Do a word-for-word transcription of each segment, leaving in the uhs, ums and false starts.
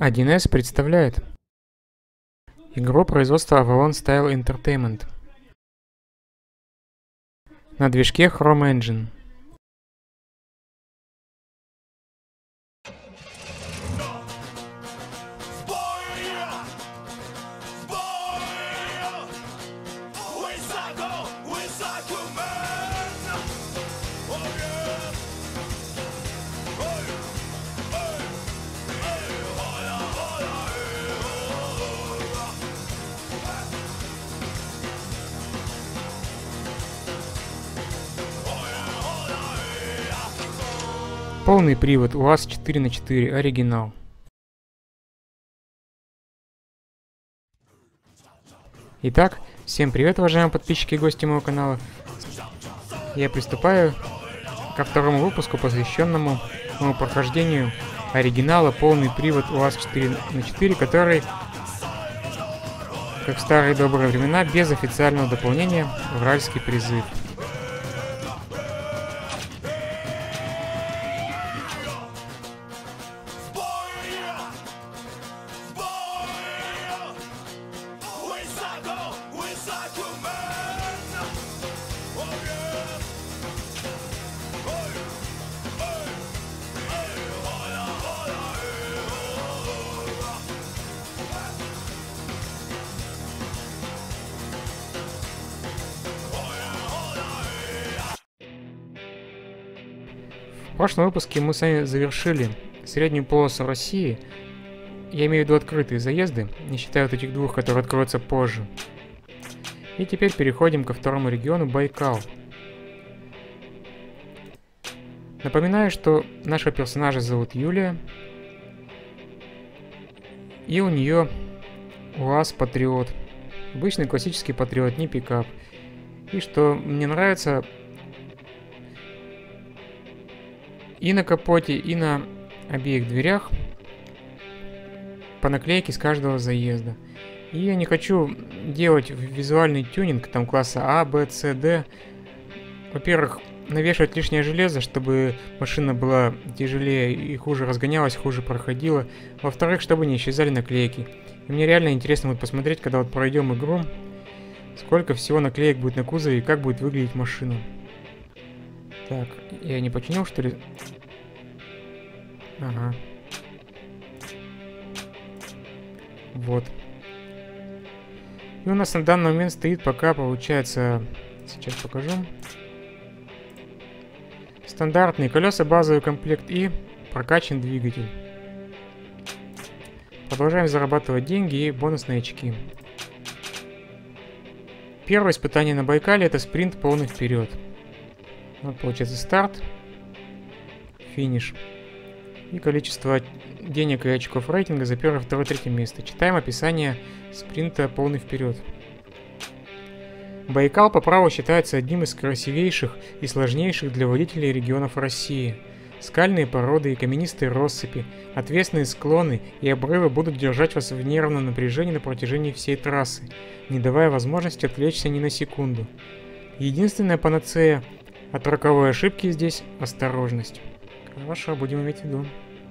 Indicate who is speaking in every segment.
Speaker 1: один эс представляет игру производства Avalon Style Entertainment на движке Chrome Engine. Полный привод УАЗ четыре на четыре оригинал. Итак, всем привет, уважаемые подписчики и гости моего канала. Я приступаю ко второму выпуску, посвященному моему прохождению оригинала полный привод УАЗ четыре на четыре, который, как в старые добрые времена, без официального дополнения «Уральский призыв». В прошлом выпуске мы с вами завершили среднюю полосу России. Я имею в виду открытые заезды, не считая вот этих двух, которые откроются позже. И теперь переходим ко второму региону Байкал. Напоминаю, что нашего персонажа зовут Юлия. И у нее УАЗ Патриот. Обычный классический Патриот, не пикап. И что мне нравится, и на капоте, и на обеих дверях по наклейке с каждого заезда. И я не хочу делать визуальный тюнинг там класса А, Б, С, Д. Во-первых, навешивать лишнее железо, чтобы машина была тяжелее и хуже разгонялась, хуже проходила. Во-вторых, чтобы не исчезали наклейки. И мне реально интересно будет посмотреть, когда вот пройдем игру, сколько всего наклеек будет на кузове и как будет выглядеть машина. Так, я не починил, что ли? Ага. Вот. И у нас на данный момент стоит пока, получается, сейчас покажу. Стандартные колеса, базовый комплект и прокачан двигатель. Продолжаем зарабатывать деньги и бонусные очки. Первое испытание на Байкале — это спринт полный вперед. Вот получается старт, финиш. И количество денег и очков рейтинга за первое, второе, третье место. Читаем описание спринта полный вперед. Байкал по праву считается одним из красивейших и сложнейших для водителей регионов России. Скальные породы и каменистые россыпи, отвесные склоны и обрывы будут держать вас в нервном напряжении на протяжении всей трассы, не давая возможности отвлечься ни на секунду. Единственная панацея от роковой ошибки здесь — осторожность. Хорошо, будем иметь в виду.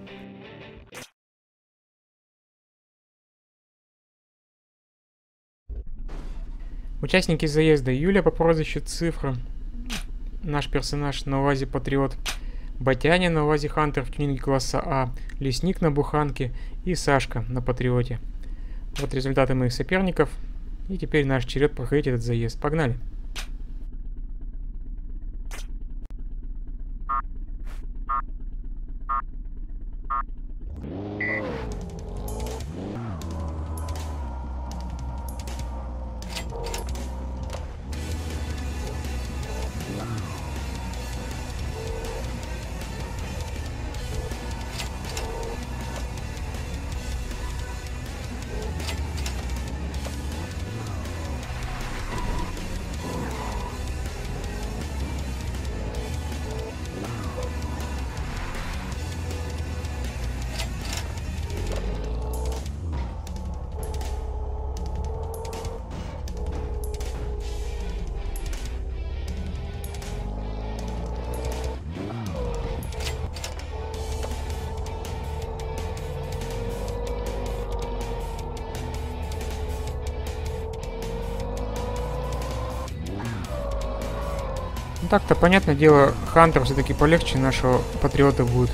Speaker 1: Участники заезда: Юля по прозвищу Цифра, наш персонаж на УАЗе Патриот, Батяня на УАЗе Хантер в тюнинге класса А, Лесник на Буханке и Сашка на Патриоте. Вот результаты моих соперников. И теперь наш черед проходить этот заезд. Погнали! Ну так-то, понятное дело, Хантер все-таки полегче нашего Патриота будет.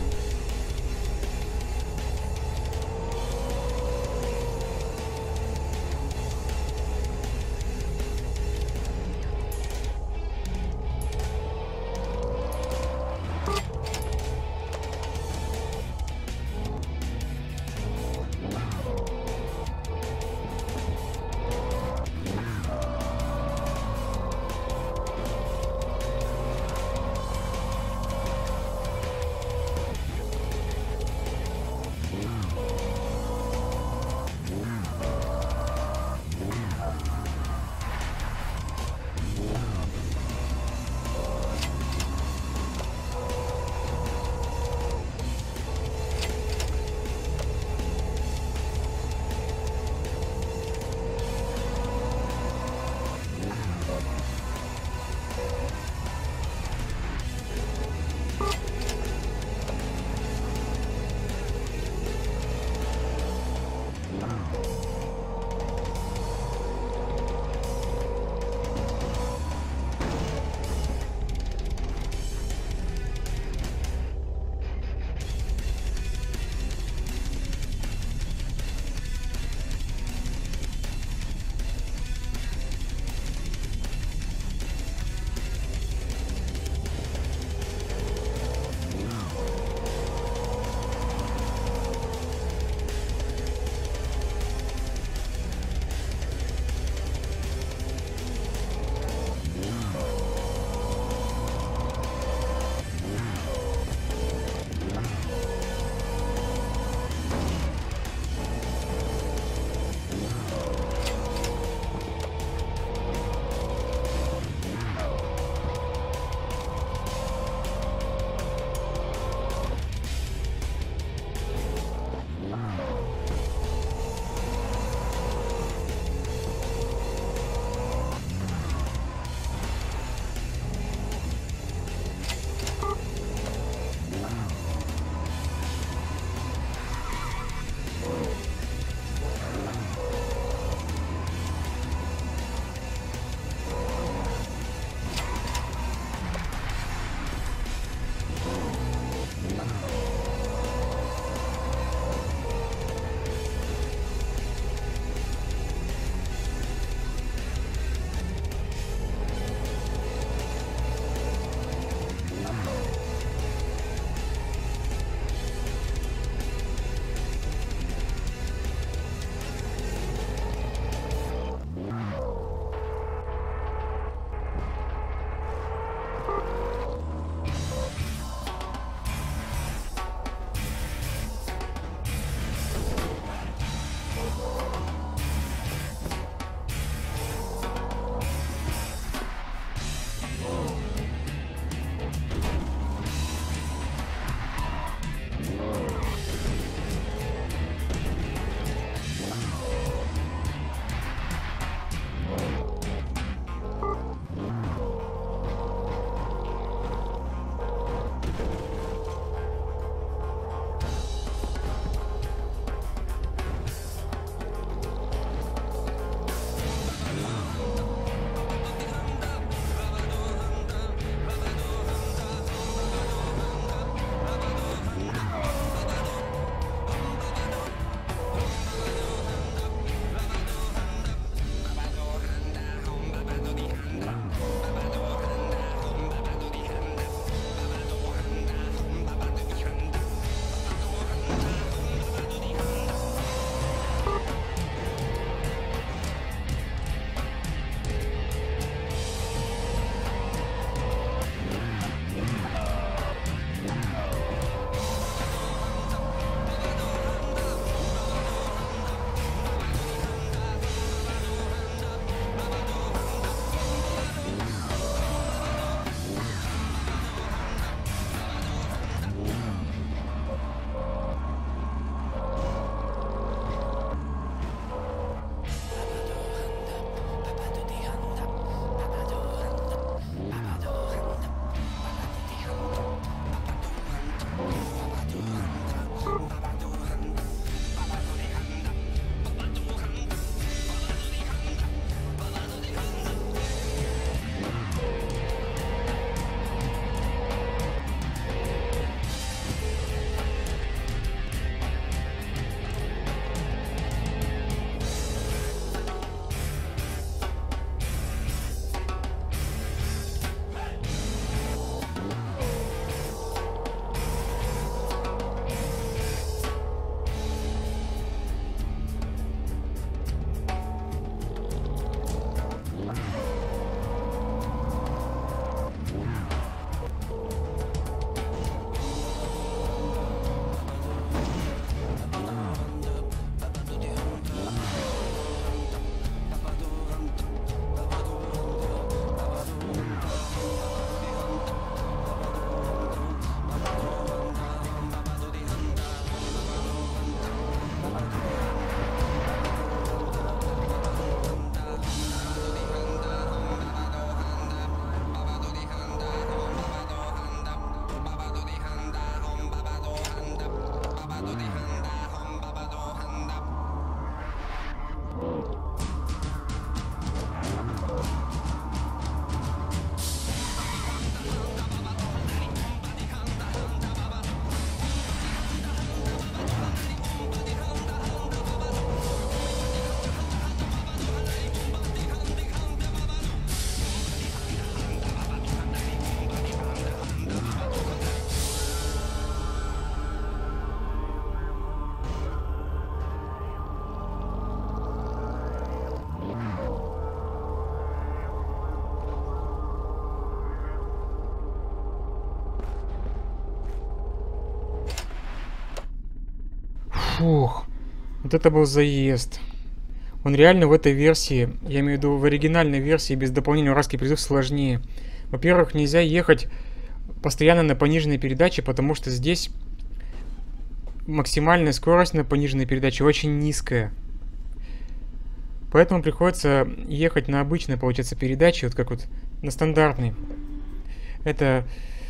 Speaker 1: Фух. Вот это был заезд. Он реально в этой версии, я имею в виду в оригинальной версии без дополнения «Уральский призыв» сложнее. Во-первых, нельзя ехать постоянно на пониженной передаче, потому что здесь максимальная скорость на пониженной передаче очень низкая. Поэтому приходится ехать на обычной, получается, передаче, вот как вот на стандартной. Это...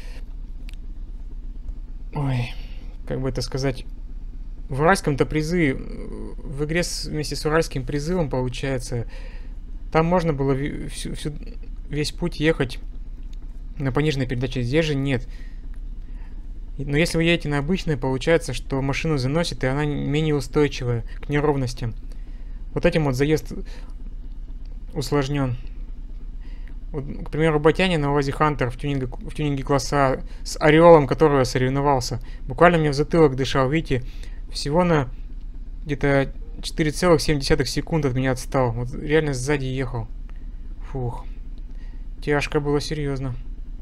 Speaker 1: Ой, как бы это сказать... В уральском-то призыве, в игре с, вместе с уральским призывом, получается, там можно было всю, всю, весь путь ехать на пониженной передаче. Здесь же нет. Но если вы едете на обычной, получается, что машину заносит, и она менее устойчивая к неровностям. Вот этим вот заезд усложнен. Вот, к примеру, Батяне на УАЗе Хантер в тюнинге, в тюнинге класса А с Ореолом, которого я соревновался, буквально мне в затылок дышал, видите, всего на где-то четыре целых семь десятых секунд от меня отстал. Вот реально сзади ехал. Фух. Тяжко было, серьезно.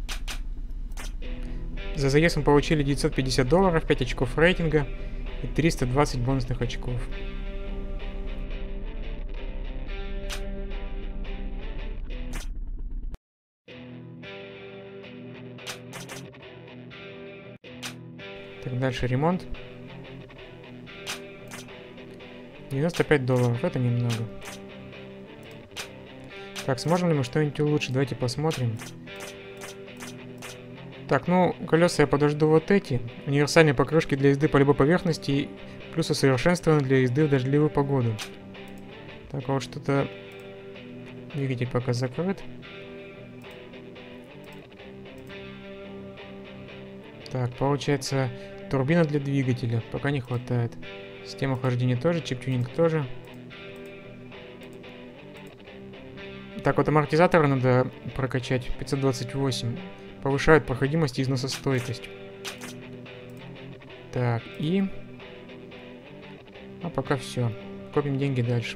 Speaker 1: За заезд мы получили девятьсот пятьдесят долларов, пять очков рейтинга и триста двадцать бонусных очков. Так, дальше ремонт. девяносто пять долларов, это немного. Так, сможем ли мы что-нибудь улучшить? Давайте посмотрим. Так, ну, колеса я подожду вот эти. Универсальные покрышки для езды по любой поверхности, плюс усовершенствованы для езды в дождливую погоду. Так, а вот что-то... Двигатель пока закрыт. Так, получается, турбина для двигателя пока не хватает. Система охлаждения тоже, чип-тюнинг тоже. Так, вот амортизаторы надо прокачать. пятьсот двадцать восемь. Повышают проходимость и износостойкость. Так, и... А пока все. Копим деньги дальше.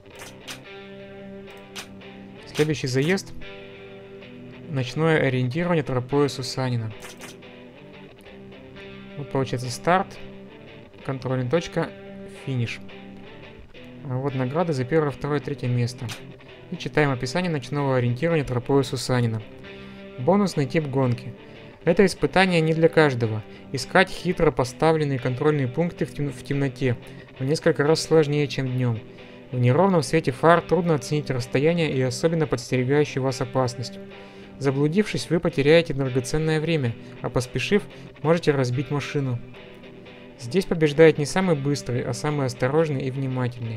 Speaker 1: Следующий заезд. Ночное ориентирование тропой Сусанина. Вот получается старт. Контрольная точка. Финиш. А вот награды за первое, второе, третье место. И читаем описание ночного ориентирования тропой Сусанина. Бонусный тип гонки. Это испытание не для каждого. Искать хитро поставленные контрольные пункты в, тем в темноте в несколько раз сложнее, чем днем. В неровном свете фар трудно оценить расстояние и особенно подстерегающую вас опасность. Заблудившись, вы потеряете драгоценное время, а поспешив, можете разбить машину. Здесь побеждает не самый быстрый, а самый осторожный и внимательный.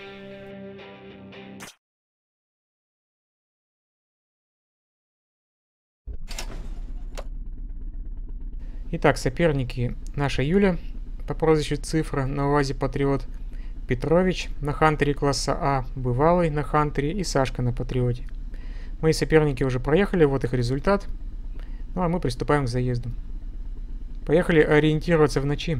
Speaker 1: Итак, соперники: наша Юля по прозвищу Цифра на УАЗе Патриот, Петрович на Хантере класса А, Бывалый на Хантере и Сашка на Патриоте. Мои соперники уже проехали, вот их результат. Ну а мы приступаем к заезду. Поехали ориентироваться в ночи.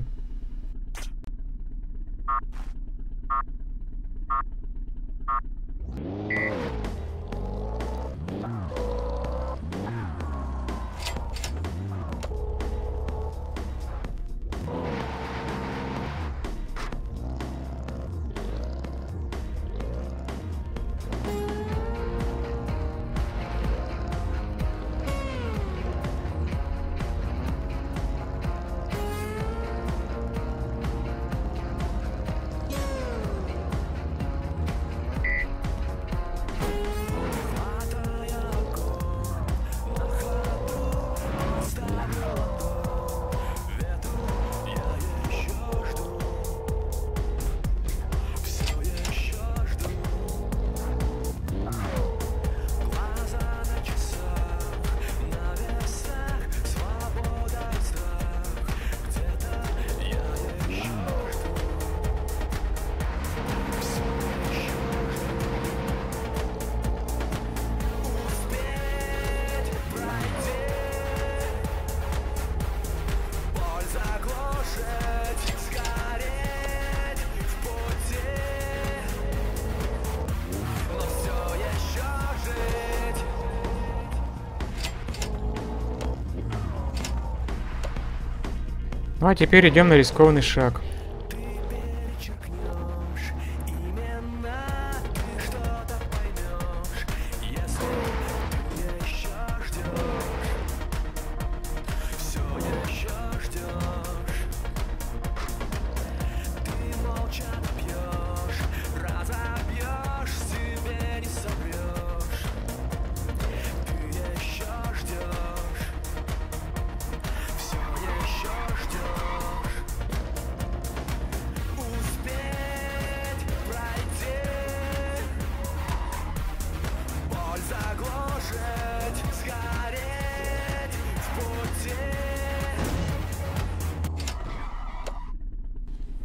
Speaker 1: Ну а теперь идем на рискованный шаг.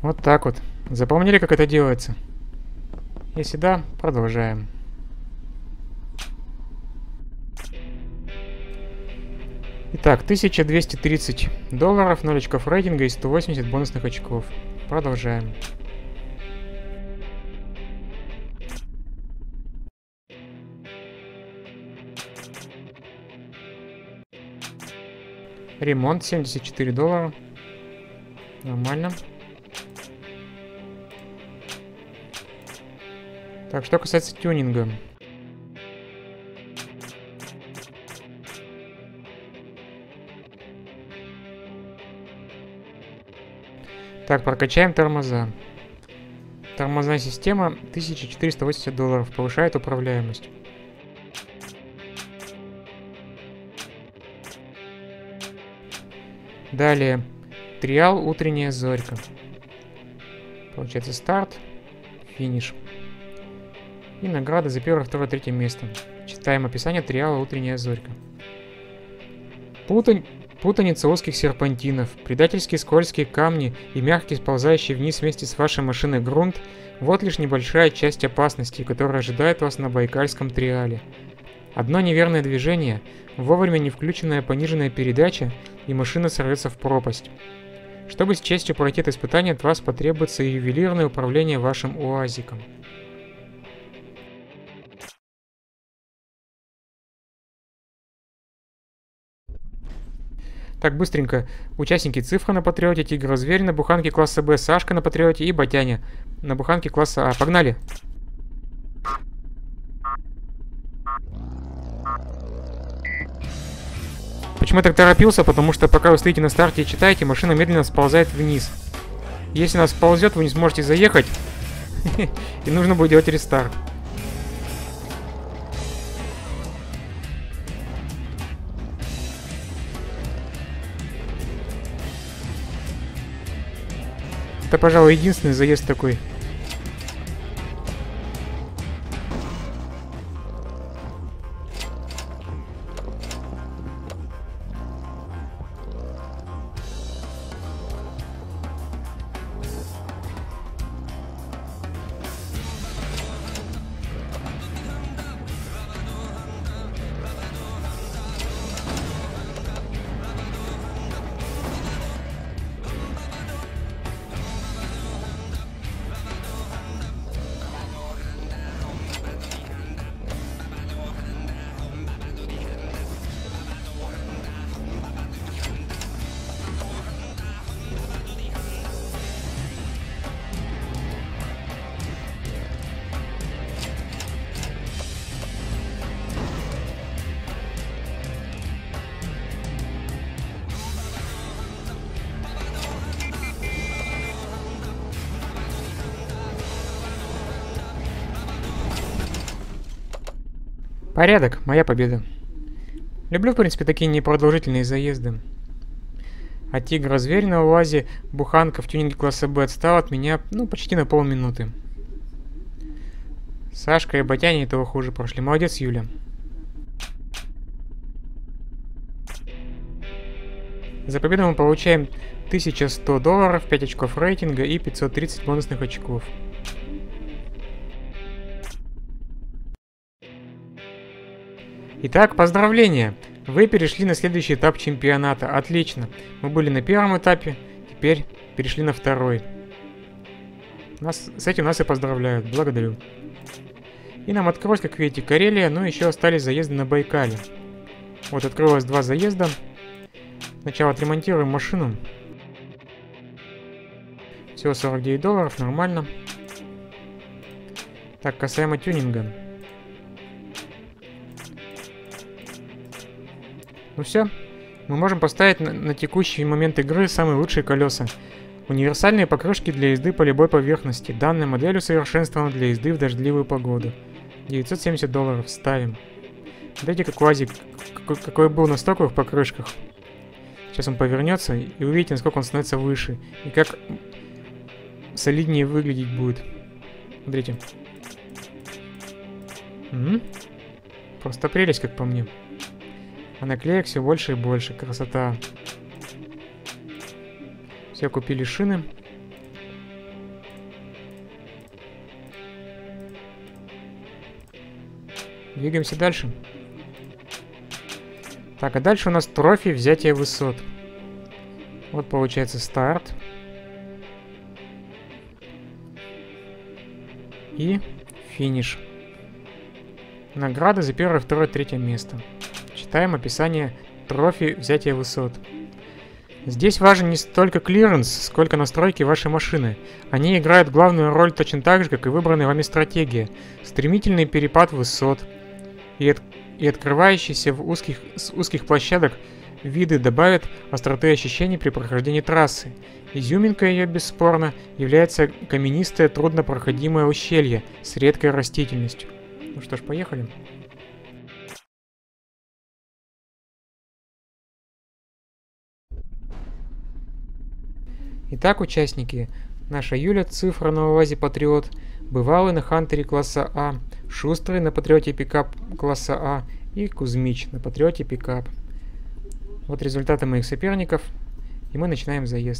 Speaker 1: Вот так вот. Запомнили, как это делается? Если да, продолжаем. Итак, тысяча двести тридцать долларов, ноль очков рейтинга и сто восемьдесят бонусных очков. Продолжаем. Ремонт семьдесят четыре доллара. Нормально. Так, что касается тюнинга. Так, прокачаем тормоза. Тормозная система тысяча четыреста восемьдесят долларов. Повышает управляемость. Далее. Триал «Утренняя зорька». Получается старт, финиш. И награды за первое, второе, третье место. Читаем описание триала «Утренняя зорька». Путань... Путаница узких серпантинов, предательские скользкие камни и мягкий сползающий вниз вместе с вашей машиной грунт – вот лишь небольшая часть опасности, которая ожидает вас на Байкальском триале. Одно неверное движение, вовремя не включенная пониженная передача, и машина сорвется в пропасть. Чтобы с честью пройти это испытание, от вас потребуется ювелирное управление вашим УАЗиком. Так, быстренько. Участники: Цифра на Патриоте, Тигр-Зверь на буханке класса Б, Сашка на Патриоте и Батяня на буханке класса А. Погнали! Почему я так торопился? Потому что пока вы стоите на старте и читаете, машина медленно сползает вниз. Если она сползет, вы не сможете заехать, и нужно будет делать рестарт. Это, пожалуй, единственный заезд такой. Порядок, моя победа. Люблю, в принципе, такие непродолжительные заезды. А Тигр-Зверь на УАЗе, буханка в тюнинге класса Б отстал от меня, ну, почти на полминуты. Сашка и Батяня этого хуже прошли. Молодец, Юля. За победу мы получаем тысяча сто долларов, пять очков рейтинга и пятьсот тридцать бонусных очков. Итак, поздравления! Вы перешли на следующий этап чемпионата. Отлично. Мы были на первом этапе, теперь перешли на второй. Нас, с этим нас и поздравляют. Благодарю. И нам открылось, как видите, Карелия, но еще остались заезды на Байкале. Вот открылось два заезда. Сначала отремонтируем машину. Всего сорок девять долларов, нормально. Так, касаемо тюнинга. Ну все, мы можем поставить на, на текущий момент игры самые лучшие колеса. Универсальные покрышки для езды по любой поверхности. Данная модель усовершенствована для езды в дождливую погоду. девятьсот семьдесят долларов ставим. Дайте как УАЗик, какой, какой был на стоковых покрышках. Сейчас он повернется и увидите, насколько он становится выше. И как солиднее выглядеть будет. Смотрите. Угу. Просто прелесть, как по мне. А наклеек все больше и больше. Красота. Все, купили шины. Двигаемся дальше. Так, а дальше у нас трофей взятия высот. Вот получается старт. И финиш. Награды за первое, второе, третье место. Читаем описание трофей взятия высот. Здесь важен не столько клиренс, сколько настройки вашей машины. Они играют главную роль точно так же, как и выбранная вами стратегия. Стремительный перепад высот и, от, и открывающиеся в узких, с узких площадок виды добавят остроты ощущений при прохождении трассы. Изюминкой ее, бесспорно, является каменистое труднопроходимое ущелье с редкой растительностью. Ну что ж, поехали. Итак, участники. Наша Юля, цифра на УАЗе Патриот, бывалый на Хантере класса А, Шустрый на Патриоте Пикап класса А и Кузьмич на Патриоте Пикап. Вот результаты моих соперников, и мы начинаем заезд.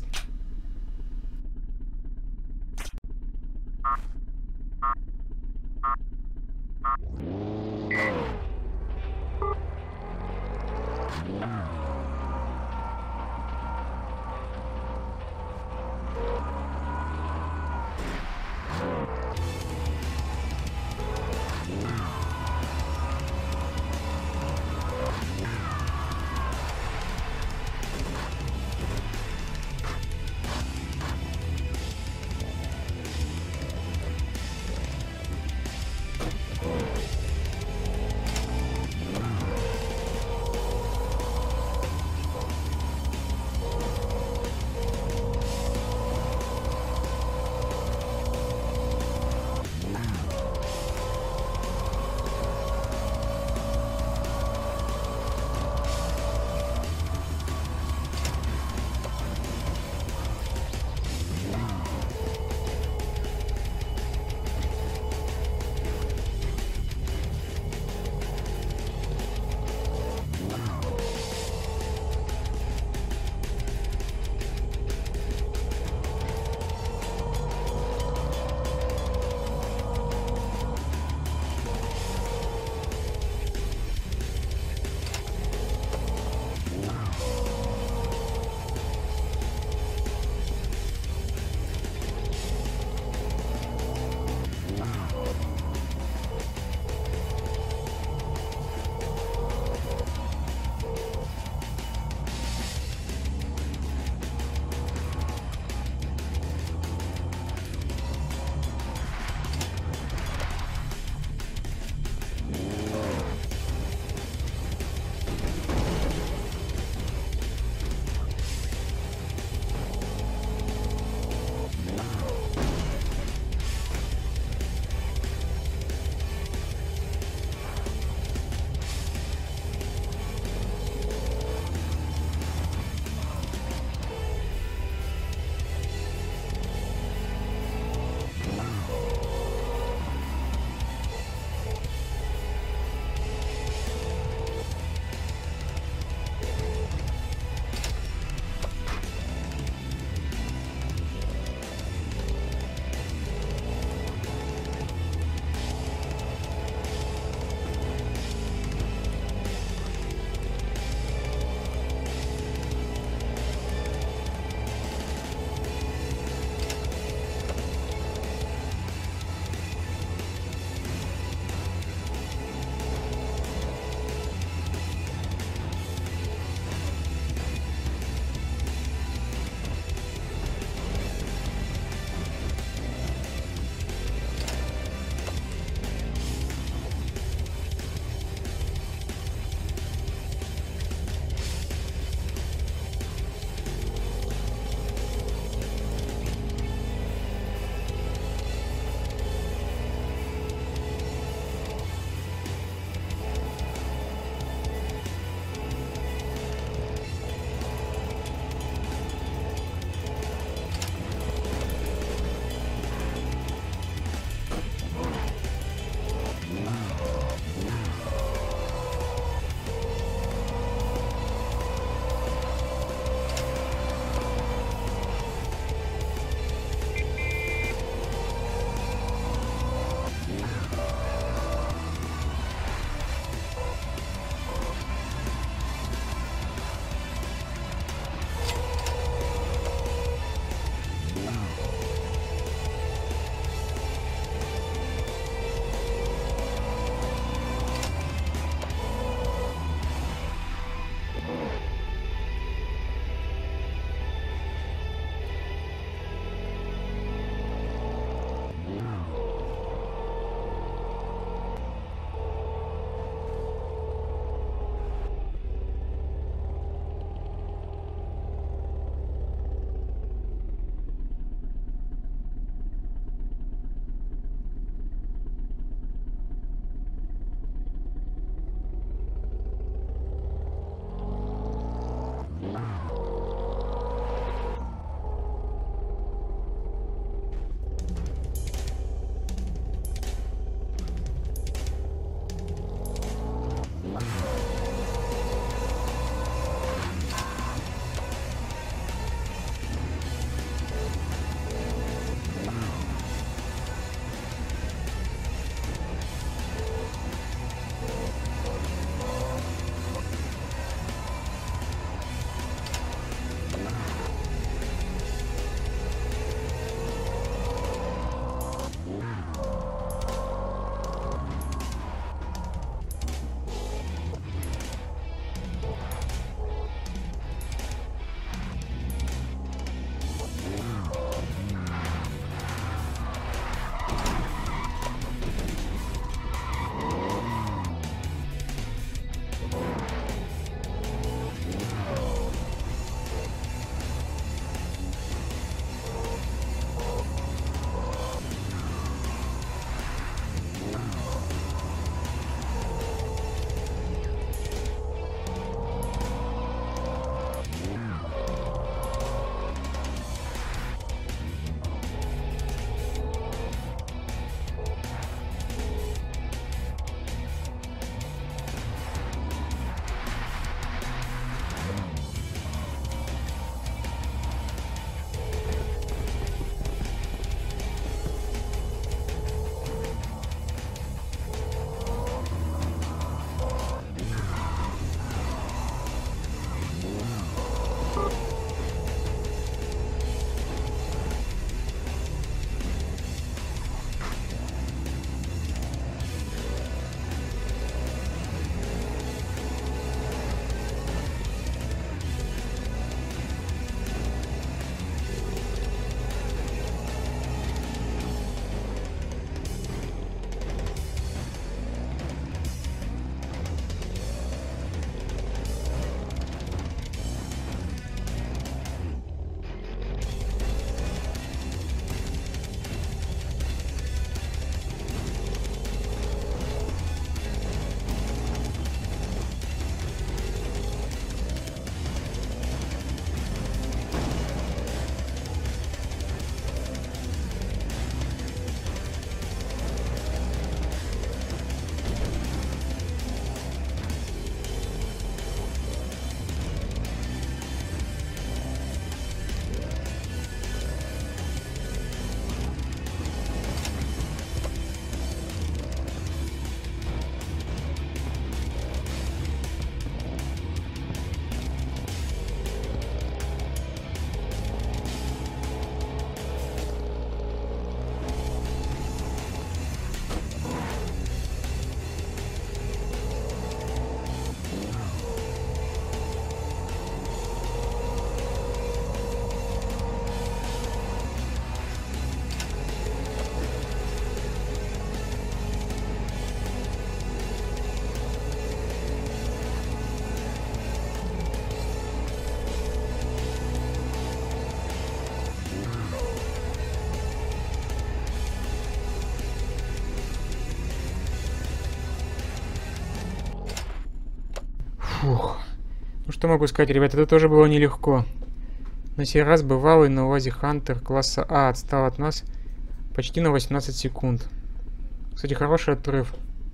Speaker 1: Фух. Ну что могу сказать, ребята, это тоже было нелегко. На сей раз бывалый на УАЗе Хантер класса А отстал от нас почти на восемнадцать секунд. Кстати, хороший отрыв.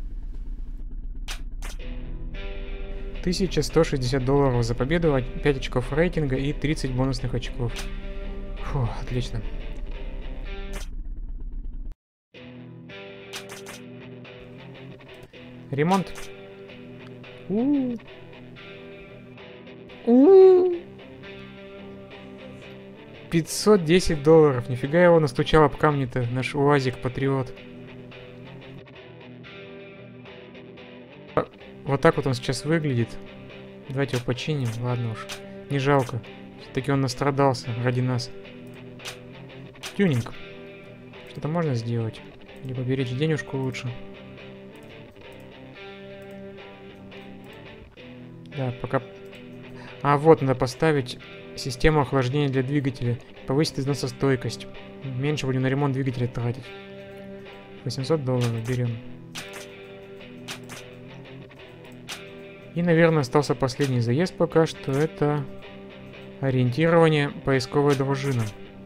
Speaker 1: тысяча сто шестьдесят долларов за победу, пять очков рейтинга и тридцать бонусных очков. Фу, отлично. Ремонт. У-у-у. У-у-у. пятьсот десять долларов. Нифига его настучал об камни-то, наш УАЗик Патриот. Вот так вот он сейчас выглядит. Давайте его починим. Ладно уж. Не жалко. Все-таки он настрадался ради нас. Тюнинг. Что-то можно сделать. Либо беречь денежку лучше. Да, пока... А, вот, надо поставить систему охлаждения для двигателя. Повысить износостойкость. Меньше будем на ремонт двигателя тратить. восемьсот долларов берем. И, наверное, остался последний заезд пока что. Это ориентирование поисковой дружины.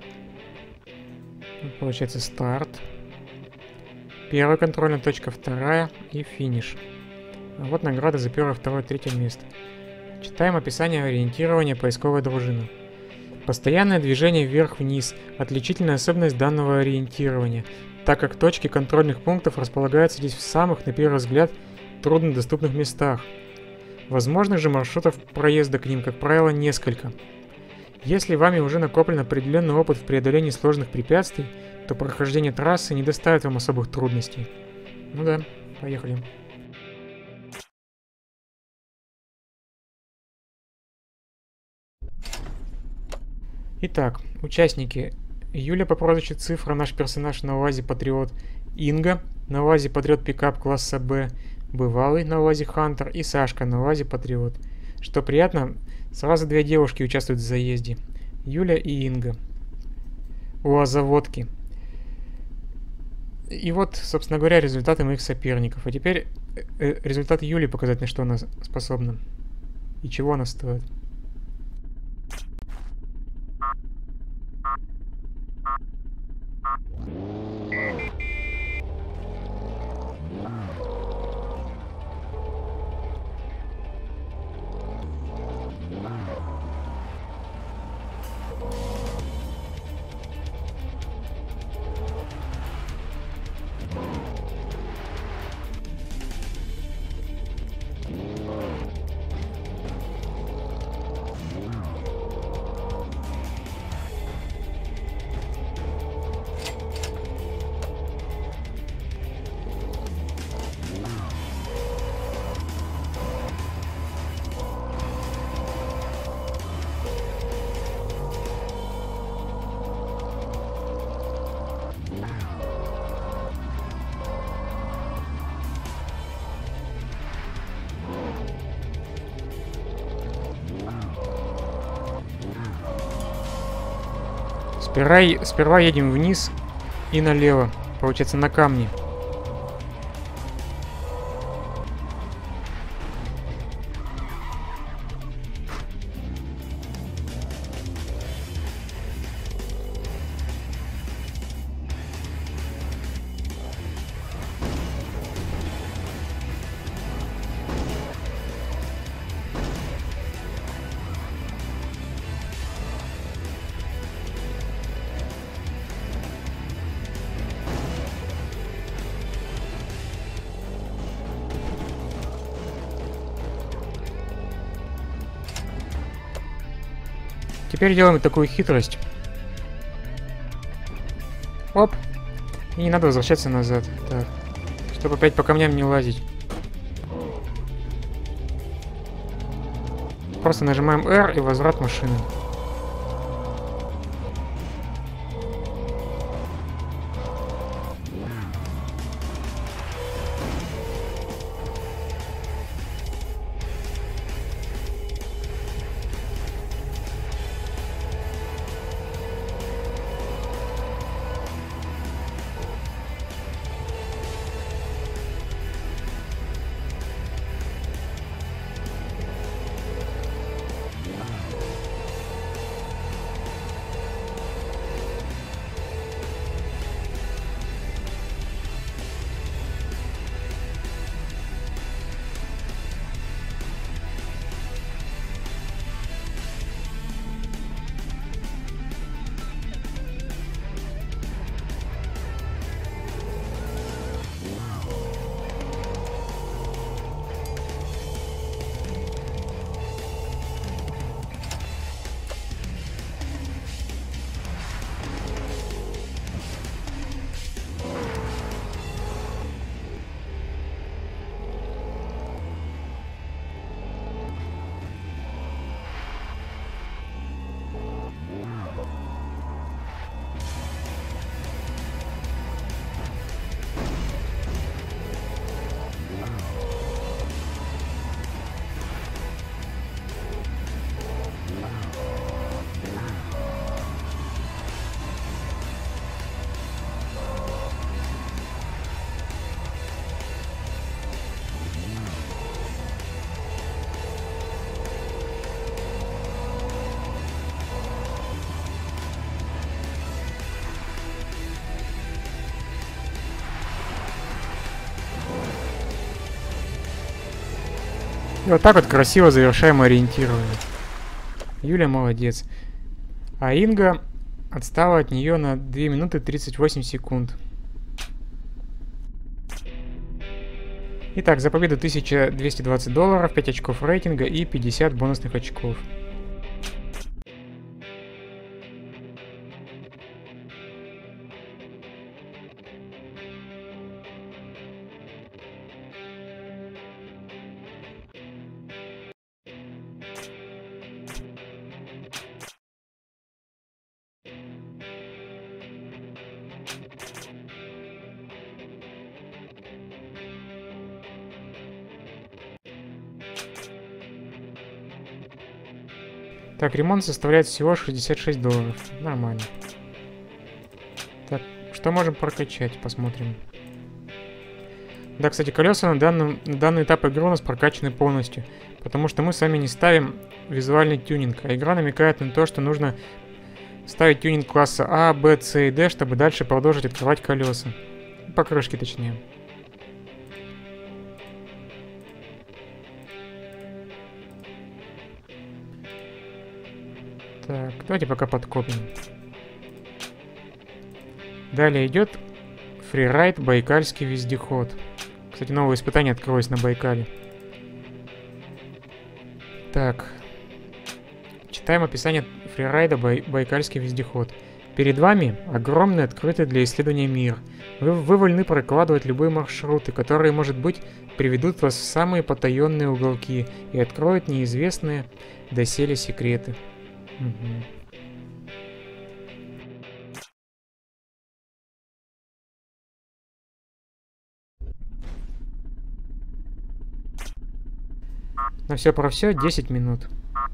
Speaker 1: Получается старт. Первая контрольная точка, вторая и финиш. А вот награда за первое, второе, третье место. Читаем описание ориентирования поисковой дружины. Постоянное движение вверх-вниз – отличительная особенность данного ориентирования, так как точки контрольных пунктов располагаются здесь в самых, на первый взгляд, труднодоступных местах. Возможных же маршрутов проезда к ним, как правило, несколько. Если вами уже накоплен определенный опыт в преодолении сложных препятствий, то прохождение трассы не доставит вам особых трудностей. Ну да, поехали. Итак, участники. Юля по прозвищу Цифра, наш персонаж на УАЗе Патриот. Инга на УАЗе Патриот пикап класса Б. Бывалый на УАЗе Хантер и Сашка на УАЗе Патриот. Что приятно, сразу две девушки участвуют в заезде. Юля и Инга. УАЗоводки. И вот, собственно говоря, результаты моих соперников. А теперь э, результат Юли показать, на что она способна. И чего она стоит. Сперва, сперва едем вниз и налево, получается, на камни. Теперь делаем такую хитрость. Оп. И не надо возвращаться назад. Так. Чтобы опять по камням не лазить. Просто нажимаем R и возврат машины. И вот так вот красиво завершаем ориентирование. Юля молодец. А Инга отстала от нее на две минуты тридцать восемь секунд. Итак, за победу тысяча двести двадцать долларов, пять очков рейтинга и пятьдесят бонусных очков. Так, ремонт составляет всего шестьдесят шесть долларов. Нормально. Так, что можем прокачать? Посмотрим. Да, кстати, колеса на, данном, на данный этап игры у нас прокачаны полностью. Потому что мы сами не ставим визуальный тюнинг. А игра намекает на то, что нужно ставить тюнинг класса А, Б, С и Д, чтобы дальше продолжить открывать колеса. Покрышки точнее. Так, давайте пока подкопим. Далее идет фрирайд Байкальский вездеход. Кстати, новое испытание открылось на Байкале. Так. Читаем описание фрирайда Бай Байкальский вездеход. Перед вами огромный открытый для исследования мир. Вы, вы вольны прокладывать любые маршруты, которые, может быть, приведут вас в самые потаенные уголки и откроют неизвестные доселе секреты. Угу. На все про все десять минут.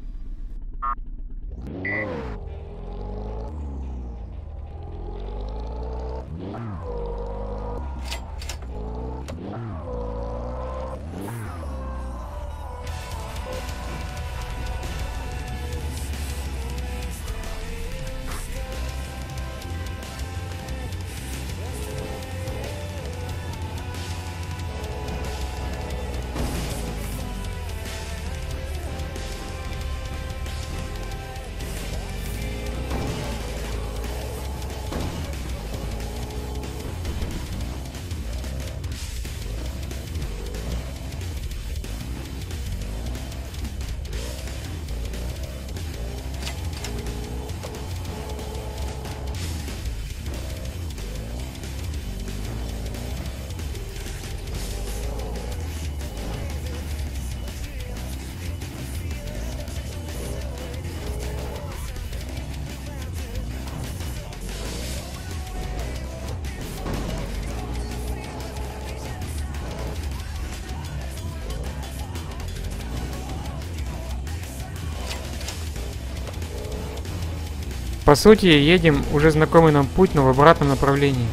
Speaker 1: По сути, едем уже знакомый нам путь, но в обратном направлении.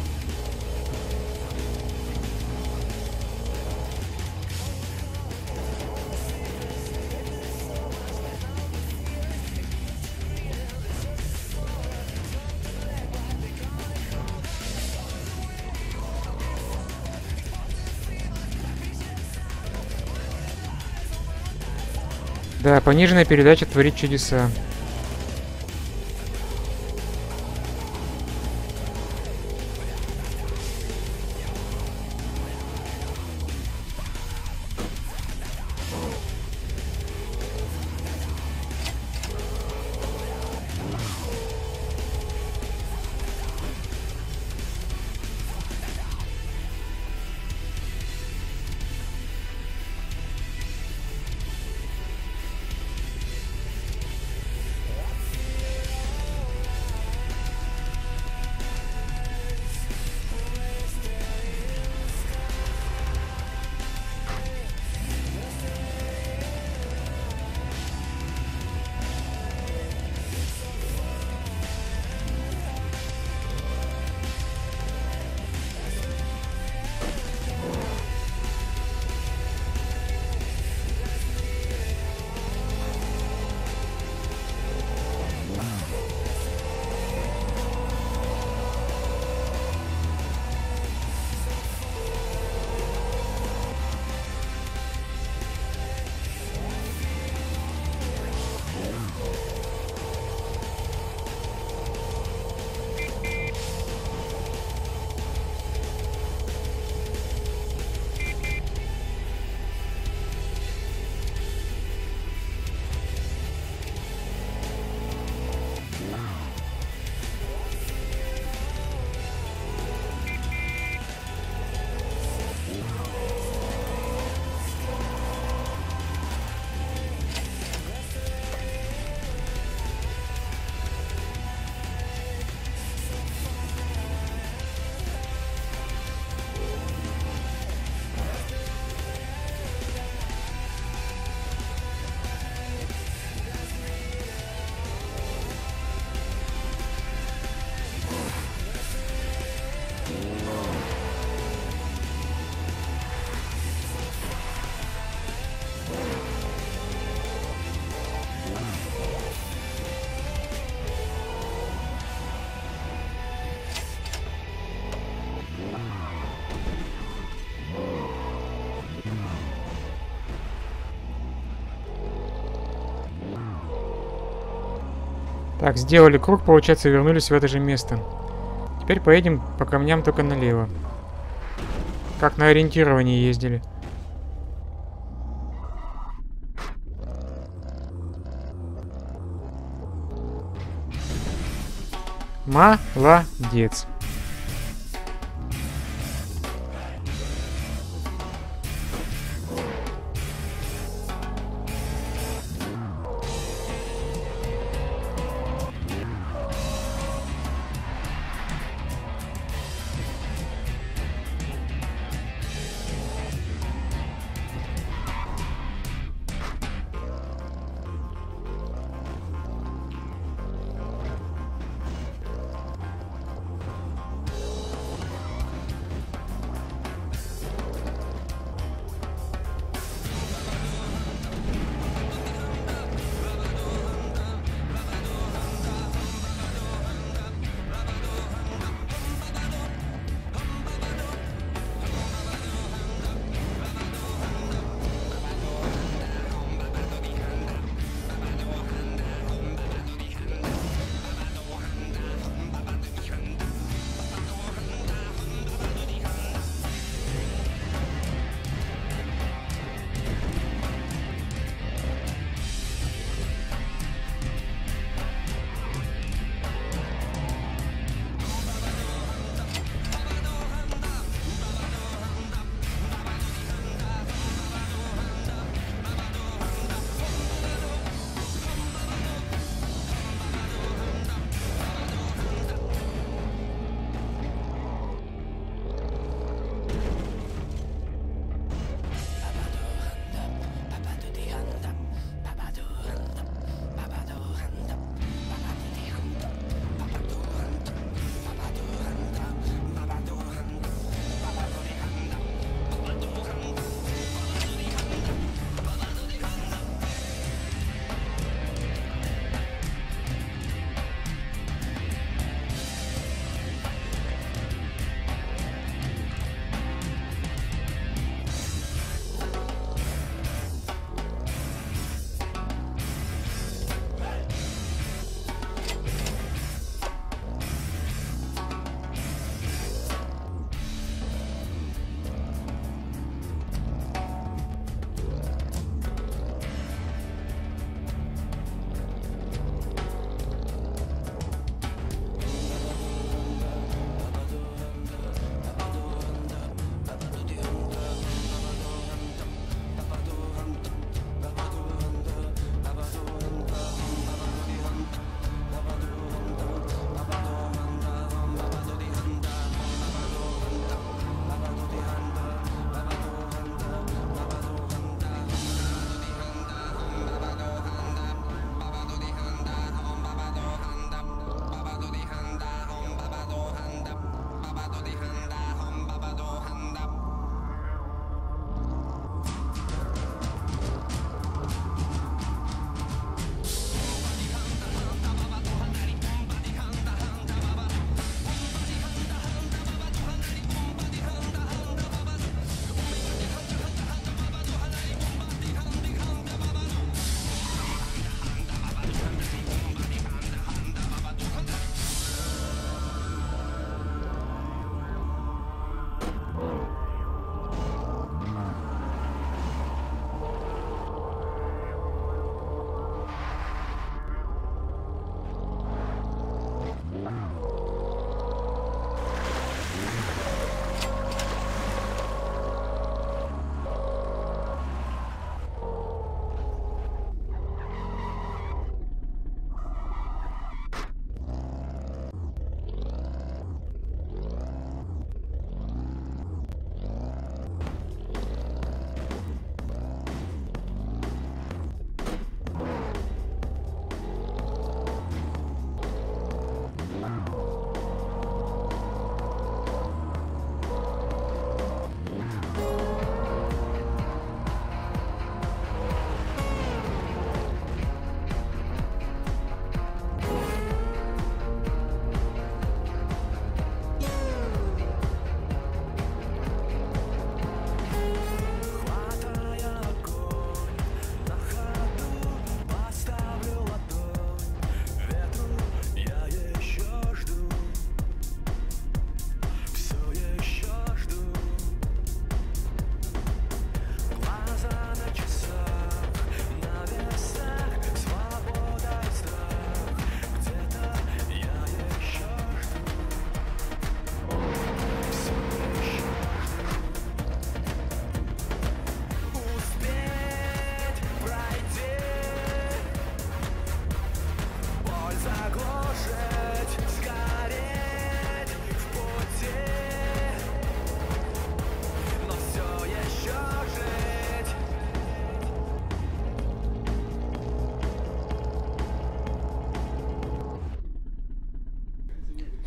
Speaker 1: Да, пониженная передача творит чудеса. Так, сделали круг, получается, вернулись в это же место. Теперь поедем по камням только налево. Как на ориентировании ездили. Молодец.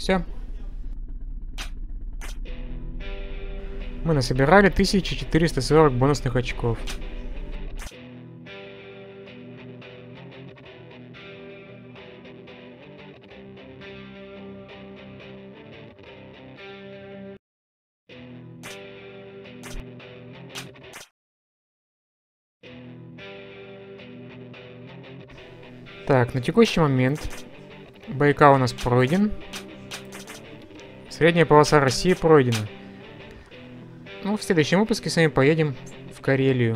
Speaker 1: Все. Мы насобирали тысячу четыреста сорок бонусных очков. Так, на текущий момент Байкал у нас пройден. Средняя полоса России пройдена. Ну, в следующем выпуске с вами поедем в Карелию.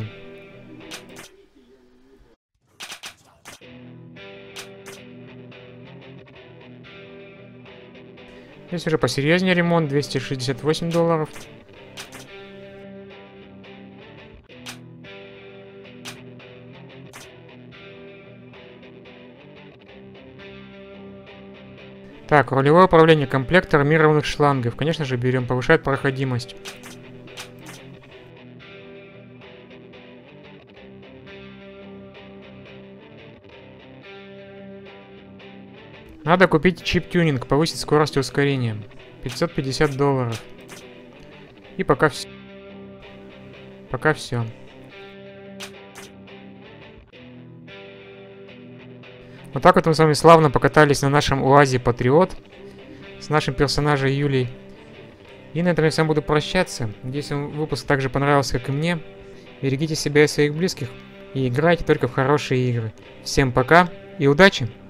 Speaker 1: Здесь уже посерьезнее ремонт, двести шестьдесят восемь долларов. Так, рулевое управление, комплект армированных шлангов. Конечно же, берем, повышает проходимость. Надо купить чип-тюнинг, повысить скорость и ускорение. пятьсот пятьдесят долларов. И пока все. Пока все. Вот так вот мы с вами славно покатались на нашем УАЗе Патриот с нашим персонажем Юлей. И на этом я с вами буду прощаться. Надеюсь, вам выпуск также понравился, как и мне. Берегите себя и своих близких и играйте только в хорошие игры. Всем пока и удачи!